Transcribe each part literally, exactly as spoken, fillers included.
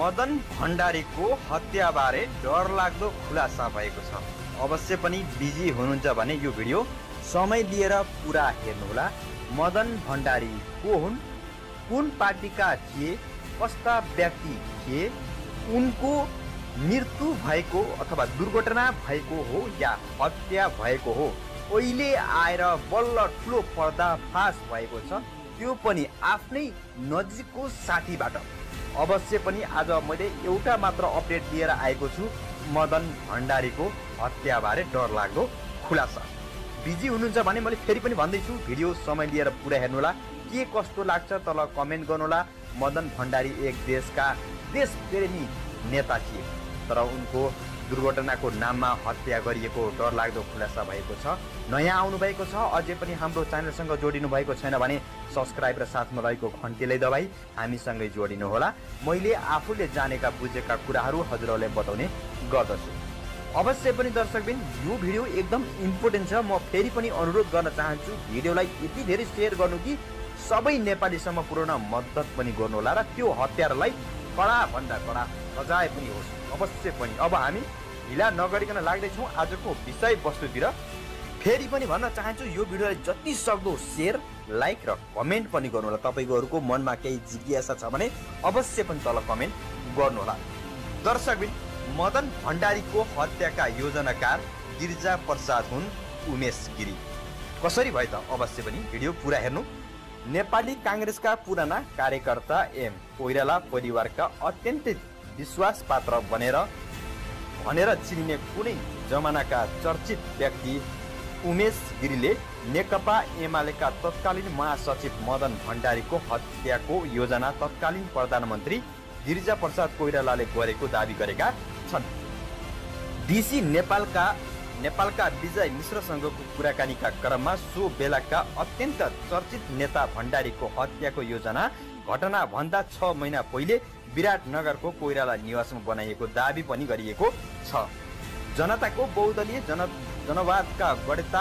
मदन भण्डारीको हत्याबारे डरलाग्दो खुलासा भएको छ। अवश्य पनि बिजी हुनुहुन्छ भने यो भिडियो समय लिएर पुरा हेर्नुहोला। मदन भण्डारी को हुन्, कुन पार्टीका थिए, कस्ता व्यक्ति थिए, उनको मृत्यु भएको अथवा दुर्घटना भएको हो या हत्या भएको हो, अहिले आएर बल्ल ठुलो पर्दाफास भएको छ, त्यो पनि आफ्नै नजिकको साथीबाट। अवश्य पनि आज मैले एउटा मात्र अपडेट लिएर आएको छु, मदन भण्डारीको हत्याबारे डरलाग्दो खुलासा। बिजी हुनुहुन्छ भने मैले फेरि पनि भन्दैछु, भिडियो समय लिएर पुरा हेर्नुहोला। के कस्तो लाग्छ तल कमेन्ट गर्नुहोला। मदन भण्डारी एक देशका देशप्रेमी नेता थिए, तर उनको दुर्घटनाको नाममा हत्या गरिएको डरलाग्दो खुलासा भएको छ। नयाँ आउनु भएको छ, अझै पनि हाम्रो च्यानलसँग जोडिनु भएको छैन भने सब्सक्राइब र साथमा रहेको घन्टीलाई दबाई हामीसँगै जोडिनु होला। मैले आफूले जानेका बुझेका कुराहरू हजुरहरूलाई बताउने गर्दछु। अवश्य पनि दर्शकबिन यो भिडियो एकदम इम्पोर्टेन्ट छ। म फेरि पनि अनुरोध गर्न चाहन्छु, भिडियोलाई यति धेरै सेयर गर्नु कि सबै नेपालीसम्म पुर्याउन मद्दत पनि गर्नुहोला र त्यो हत्यारालाई कडा भन्दा कडा सजाय पनि होस्। अवश्य पनि अब हामी ढिला नगरिकन लाग्दैछौँ आजको विषयवस्तुतिर। फेरि पनि भन्न चाहन्छु, यो भिडियोलाई जति सक्दो सेयर, लाइक र कमेन्ट पनि गर्नुहोला। तपाईँकोहरूको मनमा केही जिज्ञासा छ भने अवश्य पनि तल कमेन्ट गर्नुहोला। दर्शकबिन मदन भण्डारीको हत्याका योजनाकार गिरिजा प्रसाद हुन् उमेश गिरी। कसरी भयो त अवश्य पनि भिडियो पुरा हेर्नु। नेपाली काङ्ग्रेसका पुराना कार्यकर्ता एम कोइराला परिवारका अत्यन्तै विश्वास पात्र बनेर भनेर चिनिने कुनै जमानाका चर्चित व्यक्ति उमेश गिरीले नेकपा एमालेका तत्कालीन महासचिव मदन भण्डारीको हत्याको योजना तत्कालीन प्रधानमन्त्री गिरिजा प्रसाद कोइरालाले गरेको दावी गरेका छन्। डिसी नेपालका नेपालका विजय मिश्रसँगको कुराकानीका क्रममा सो बेलाका अत्यन्त चर्चित नेता भण्डारीको हत्याको योजना घटनाभन्दा छ महिना पहिले विराटनगरको कोइराला निवासमा बनाइएको दावी पनि गरिएको छ। जनताको बहुदलीय जन जनवादका गढेता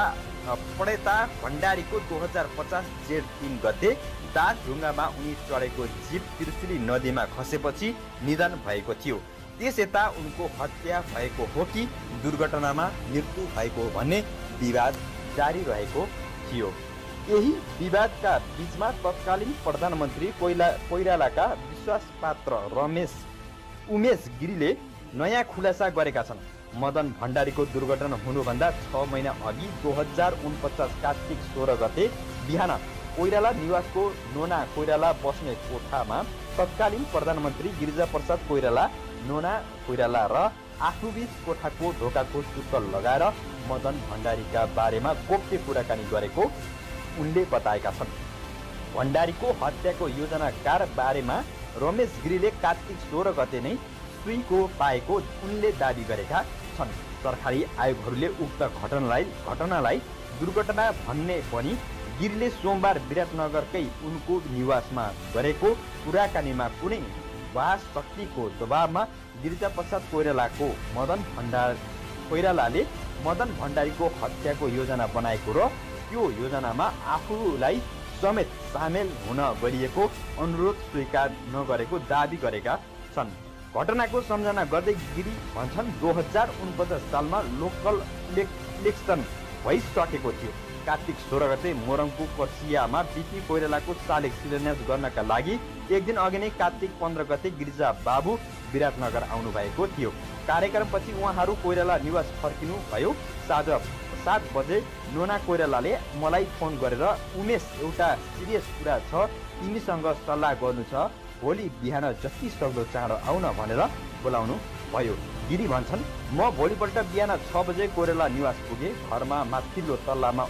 पढेता भण्डारीको दो हजार पचास जेठ तीन गते दासढुङ्गामा उनी चढेको जीप त्रिशुली नदीमा खसेपछि निधन भएको थियो। त्यस यता उनको हत्या भएको हो कि दुर्घटनामा मृत्यु भएको हो भन्ने विवाद जारी रहेको थियो। यही विवादका बीचमा तत्कालीन प्रधानमन्त्री कोइला कोइरालाका विश्वासपात्र रमेश उमेश गिरीले नयाँ खुलासा गरेका छन्। मदन भण्डारीको दुर्घटना हुनुभन्दा छ महिना अघि दो हजार उनपचास कार्तिक सोह्र गते बिहान कोइराला निवासको नोना कोइराला बस्ने कोठामा तत्कालीन प्रधानमन्त्री गिरिजा प्रसाद कोइराला, नोना कोइराला र आफूबीच कोठाको ढोकाको चुक्कल लगाएर मदन भण्डारीका बारेमा गोप्य कुराकानी गरेको उनले बताएका छन्। भण्डारीको हत्याको योजनाकार बारेमा रमेश गिरीले कार्तिक सोह्र गते नै सुइको पाएको उनले दावी गरेका छन्। सरकारी आयोगहरूले उक्त घटनालाई घटनालाई दुर्घटना भन्ने पनि गिरीले सोमबार विराटनगरकै उनको निवासमा गरेको कुराकानीमा कुनै वाह शक्तिको दबावमा गिरिजा प्रसाद कोइरालाको मदन भण्डार कोइरालाले मदन भण्डारीको हत्याको योजना बनाएको र त्यो योजनामा आफूलाई समेत सामेल हुन गरिएको अनुरोध स्वीकार नगरेको दावी गरेका छन्। घटनाको सम्झना गर्दै गिरी भन्छन्, दो हजार उनपचास सालमा लोकल इलेक्सन भइसकेको थियो। कार्तिक सोह्र गते मोरङको पर्सियामा बिपी कोइरालाको शालिग शिलान्यास गर्नका लागि एक दिन अघि नै कार्तिक पन्ध्र गते गिरिजा बाबु विराटनगर आउनु भएको थियो। कार्यक्रमपछि उहाँहरू कोइराला निवास फर्किनु भयो। साँझ सात बजे नोना कोइरालाले मलाई फोन गरेर, उमेश एउटा सिरियस कुरा छ, तिमीसँग सल्लाह गर्नु छ, भोलि बिहान जति सक्दो चाँडो आउन भनेर बोलाउनु भयो। गिरी भन्छन्, म भोलिपल्ट बिहान छ बजे कोइराला निवास पुगे। घरमा माथिल्लो तल्लामा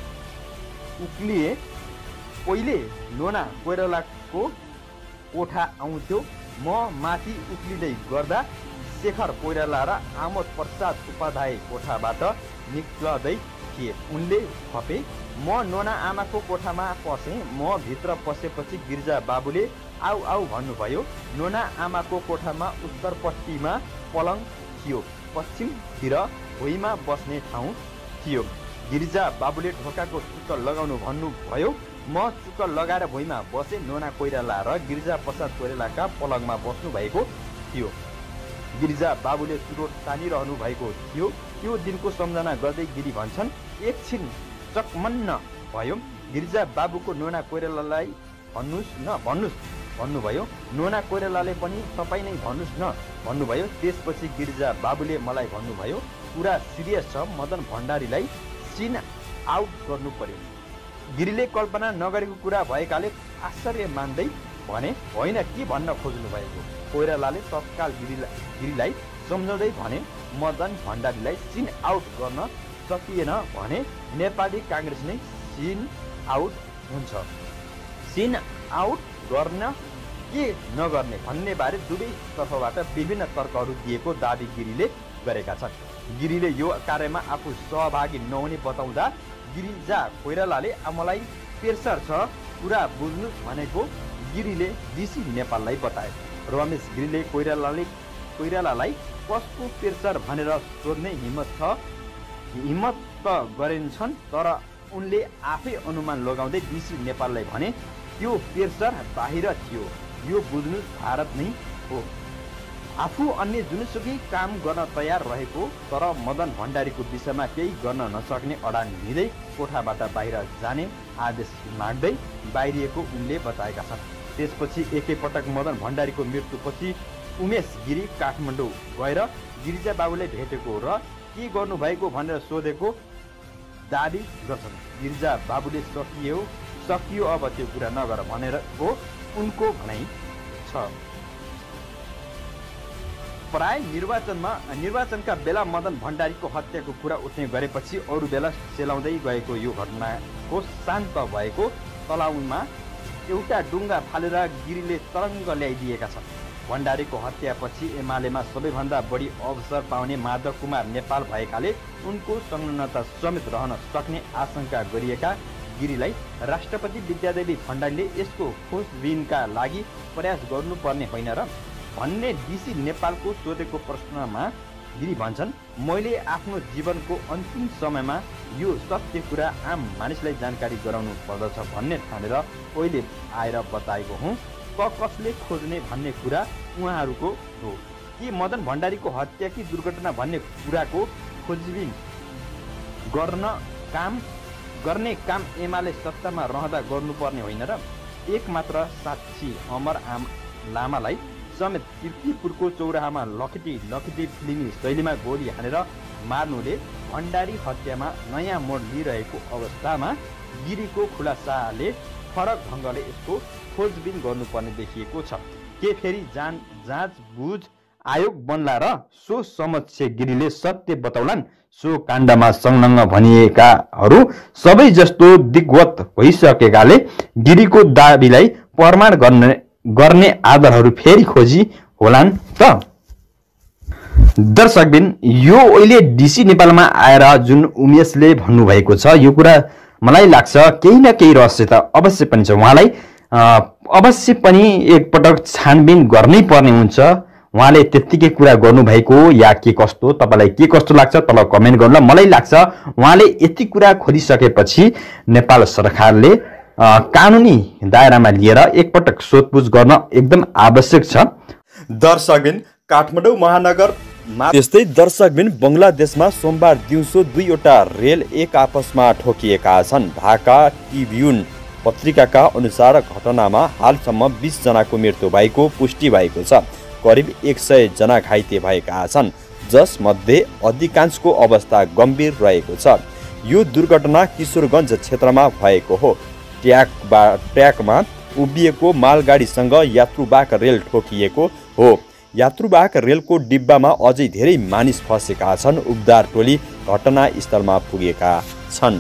उक्लिए। पहिले नोना कोइरालाको कोठा आउँथ्यो, म माथि उक्लिँदै गर्दा शेखर कोइराला र आमोद प्रसाद उपाध्याय कोठाबाट निक्लदै थिए। उनले थपे, म नोना आमाको कोठामा पसेँ। म भित्र पसेपछि गिरिजा बाबुले आऊ आऊ भन्नुभयो। नोना आमाको कोठामा उत्तरपट्टिमा पलङ थियो, पश्चिमतिर भुइँमा बस्ने ठाउँ थियो। गिरिजा बाबुले ढोकाको चुक्कल लगाउनु भन्नुभयो। म चुक्कल लगाएर भुइँमा बसे। नोना कोइराला र गिरिजा प्रसाद कोइरालाका पलङमा बस्नु भएको थियो। गिरिजा बाबुले चुरोट तानिरहनु भएको थियो। त्यो दिनको सम्झना गर्दै गिरी भन्छन्, एकछिन चकमन्न भयो। गिरिजा बाबुको नोना कोइरालालाई भन्नुस् न भन्नुस् भन्नुभयो। नोना कोइरालाले पनि तपाईँ नै भन्नुस् न भन्नुभयो। त्यसपछि गिरिजा बाबुले मलाई भन्नुभयो, कुरा सिरियस छ, मदन भण्डारीलाई सिन आउट गर्नु पर्यो। गिरीले कल्पना नगरेको कुरा भएकाले आश्चर्य मान्दै भने, होइन के भन्न खोज्नु भएको? कोइरालाले तत्काल गिरीलाई गिरीलाई सम्झाउँदै भने, मदन भण्डारीलाई सिन आउट गर्न सकिएन भने नेपाली काङ्ग्रेस नै सिन आउट हुन्छ। सिन आउट गर्न के नगर्ने भन्ने बारे दुवै तर्फबाट विभिन्न तर्कहरू दिएको दाबी गिरीले गरेका छन्। गिरीले यो कार्यमा आफू सहभागी नहुने बताउँदा गिरिजा कोइरालाले मलाई प्रेसर छ, कुरा बुझ्नु भनेको गिरीले डिसी नेपाललाई बताए। रमेश गिरीले कोइरालाले कोइरालालाई कसको प्रेसर भनेर सोध्ने हिम्मत छ हिम्मत त गरेनछन्, तर उनले आफै अनुमान लगाउँदै डिसी नेपाललाई भने, त्यो प्रेसर बाहिर थियो, यो बुझ्नु भारत नै हो। आफू अन्य जुनसुकै काम गर्न तयार रहेको तर मदन भण्डारीको विषयमा केही गर्न नसक्ने अडान लिँदै कोठाबाट बाहिर जाने आदेश माग्दै बाहिरिएको उनले बताएका छन्। त्यसपछि एकैपटक मदन भण्डारीको मृत्युपछि उमेश गिरी काठमाडौँ गएर गिरिजा बाबुले भेटेको र के गर्नुभएको भनेर सोधेको दाबी गर्छन्। गिरिजा बाबुले सकियो सकियो अब त्यो कुरा नगर भनेर हो उनको भनाइ छ। प्राय निर्वाचनमा निर्वाचनका बेला मदन भण्डारीको हत्याको कुरा उठ्ने गरेपछि अरू बेला सेलाउँदै गएको यो घटनाको शान्त भएको तलाउमा एउटा डुङ्गा फालेर गिरीले तरङ्ग ल्याइदिएका छन्। भण्डारीको हत्यापछि एमालेमा सबैभन्दा बढी अवसर पाउने माधव कुमार नेपाल भएकाले उनको संलग्नता समेत रहन सक्ने आशंका गरिएका गिरीलाई राष्ट्रपति विद्यादेवी भण्डारीले यसको खोजबिनका लागि प्रयास गर्नुपर्ने होइन र भन्ने डिसी नेपालको सोधेको प्रश्नमा गिरी भन्छन्, मैले आफ्नो जीवनको अन्तिम समयमा यो सत्य कुरा आम मानिसलाई जानकारी गराउनु पर्दछ भन्ने ठानेर पहिले आएर बताएको हुँ। क कसले खोज्ने भन्ने कुरा उहाँहरूको हो। कि मदन भण्डारीको हत्या कि दुर्घटना भन्ने कुराको खोजबिन गर्न काम गर्ने काम एमाले सत्तामा रहँदा गर्नुपर्ने होइन र? एक मात्र साक्षी अमर आम लामालाई समेत किर्तिपुरको चौराहामा लखेटी लखेटी फिल्मी शैलीमा गोली हानेर मार्नुले भण्डारी हत्यामा नयाँ मोड लिइरहेको अवस्थामा गिरीको खुलासाले फरक ढङ्गले यसको खोजबिन गर्नुपर्ने देखिएको छ। के फेरि जान जाँच बुझ आयोग बन्ला र सो समक्ष गिरीले सत्य बताउलान्? सो काण्डमा संलग्न भनिएकाहरू सबै जस्तो दिग्वत भइसकेकाले गिरीको दाबीलाई प्रमाण गर्ने गर्ने आधारहरू फेरि खोजी होलान् त? दर्शकबिन, यो अहिले डिसी नेपालमा आएर जुन उमेशले भन्नुभएको छ यो कुरा मलाई लाग्छ केही न केही रहस्य त अवश्य पनि छ। उहाँलाई अवश्य पनि एकपटक छानबिन गर्नै पर्ने हुन्छ। उहाँले त्यत्तिकै कुरा गर्नुभएको या के कस्तो, तपाईँलाई के कस्तो लाग्छ तल कमेन्ट गर्नु। मलाई लाग्छ उहाँले यति कुरा खोलिसकेपछि नेपाल सरकारले कानुनी दायरामा लिएर एकपटक सोधपुछ गर्न एकदम आवश्यक छ। दर्शकबिन, काठमाडौँ महानगर त्यस्तै दर्शकबिन बङ्गलादेशमा सोमबार दिउँसो दुईवटा रेल एक आपसमा ठोकिएका छन्। ढाका ट्रिब्युन पत्रिकाका अनुसार घटनामा हालसम्म बीस जनाको मृत्यु भएको पुष्टि भएको छ। करिब एक सय जना घाइते भएका छन्, जसमध्ये अधिकांशको अवस्था गम्भीर रहेको छ। यो दुर्घटना किशोरगञ्ज क्षेत्रमा भएको हो। ट्र्याकबा ट्र्याकमा उभिएको मालगाडीसँग यात्रुवाहक रेल ठोकिएको हो। यात्रुवाहक रेलको डिब्बामा अझै धेरै मानिस फँसेका छन्। उद्धार टोली घटनास्थलमा पुगेका छन्।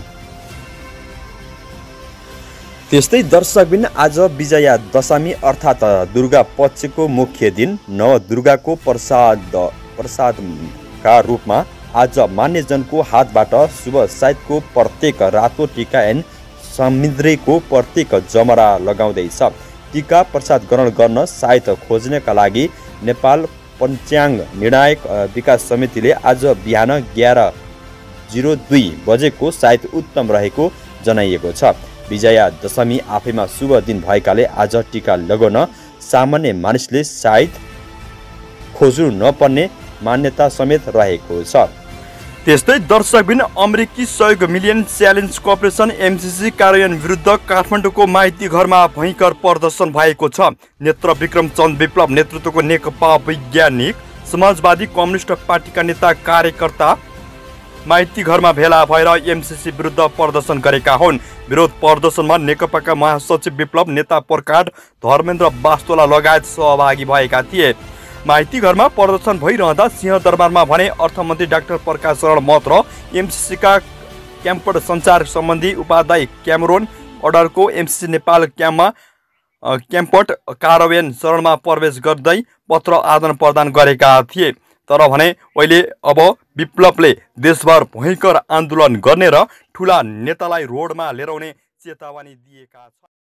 त्यस्तै दर्शकबिन, आज विजया दशमी अर्थात् दुर्गा पक्षको मुख्य दिन नवदुर्गाको प्रसाद प्रसादका रूपमा आज मान्यजनको हातबाट शुभ साइतको प्रत्येक रातो टीका एन्ड समुद्रीको प्रत्येक जमरा लगाउँदैछ। टीका प्रसाद ग्रहण गर्न साइत खोज्नका लागि नेपाल पञ्चाङ्ग निर्णायक विकास समितिले आज बिहान एघार जिरो दुई बजेको साइत उत्तम रहेको जनाइएको छ। विजया दशमी आफैमा शुभ दिन भएकाले आज टीका लगाउन सामान्य मानिसले सायद खोज्नु नपर्ने मान्यता समेत रहेको छ। त्यस्तै दर्शकबिन अमेरिकी सहयोग मिलियन च्यालेन्ज कर्पोरेसन एमसिसी कार्यान्वयन विरुद्ध काठमाडौँको माइती घरमा भयङ्कर प्रदर्शन भएको छ। नेत्र विक्रम चन्द विप्लव नेतृत्वको नेकपा वैज्ञानिक समाजवादी कम्युनिस्ट पार्टीका नेता कार्यकर्ता माइती घरमा भेला भएर एमसिसी विरुद्ध प्रदर्शन गरेका हुन्। विरोध प्रदर्शनमा नेकपाका महासचिव विप्लव नेता प्रकाश धर्मेन्द्र वास्तोला लगायत सहभागी भएका थिए। माइती घरमा प्रदर्शन भइरहँदा सिंहदरबारमा भने अर्थमन्त्री डाक्टर प्रकाश शरण महत र एमसिसीका क्याम्पट सञ्चार सम्बन्धी उपाध्याय क्यामरोन अर्डरको एमसिसी नेपाल क्याम्पमा क्याम्पट कार्यान्वयन चरणमा प्रवेश गर्दै पत्र आदान प्रदान गरेका थिए। तर भने अहिले अब विप्लवले देशभर भयङ्कर आन्दोलन गर्ने र ठुला नेतालाई रोडमा लिएर आउने चेतावनी दिएका छन्।